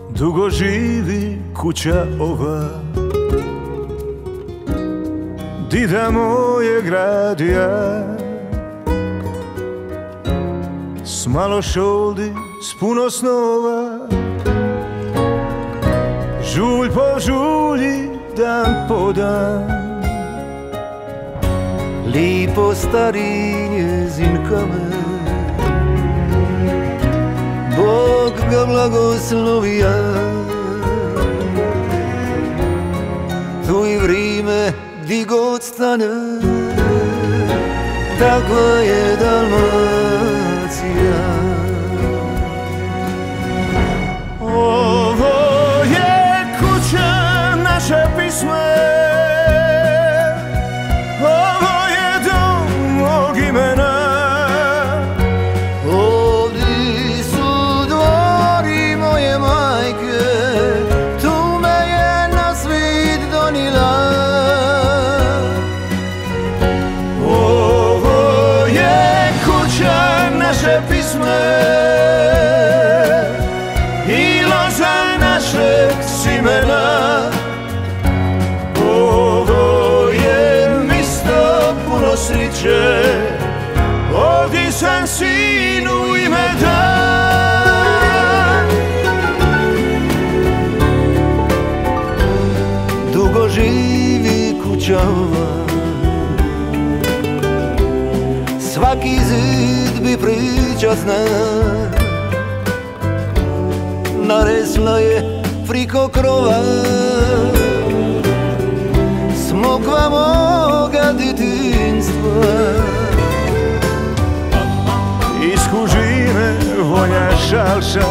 Dugo živi kuća ova, dida moje gradija, s malo šoldi, s puno snova, žulj po žulji, dan po dan. Lipo stari njezin kamen, Bog ga blagoslovija. Tu i vrime di god stane, takva je Dalmacija. Ovo je kuća naše pisme, ovo je dom mog imena. Ovdje su dvori moje majke, tu me je na svit donila. Ovo je kuća naše pisme i loza našeg simena. Ovo je misto puno sriće, ovdje sam sinu ime dan. Dugo živi kuća ova, svaki zid bi priča zna. Naresla je priko krova smokva moga djetinjstva. Iz kužine vonja šalša,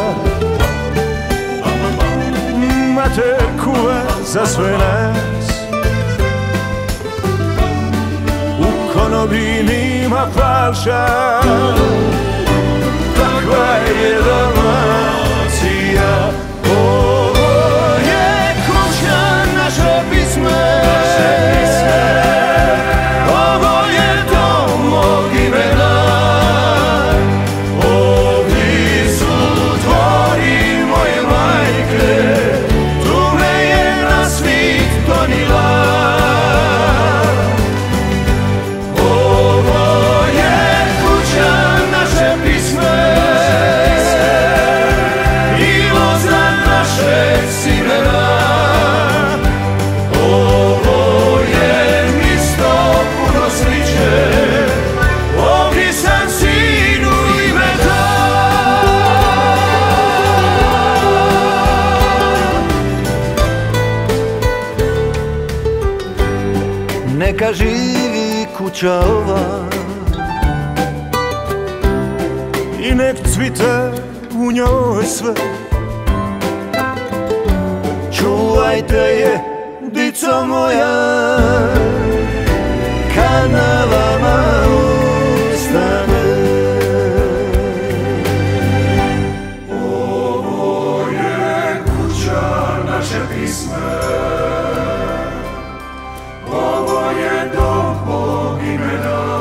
mater kuva za sve nas. U konobi nima falša, takva je Dalmacija. Ovo je kuća naše pisme, ovo je dom mog imena. Ovdje su dvori moje majke, tu me je na svit donila. Ovo je kuća naše pisme i loza našeg simena. Ovo je misto puno sriće, ovdje sam sinu ime dan. Neka živi kuća ova I nek cvita u njoj sve, čuvajte je, dico moja, kad na vama ostane. Ovo je kuća naše pisme, ovo je dom mog imena.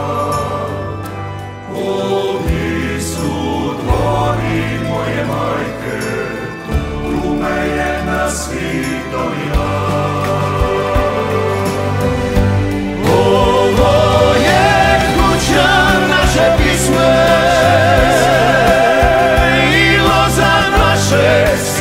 Ovdje su dvori moje majke, tu me je na svit donila. Ovo je kuća naše pisme i loza naše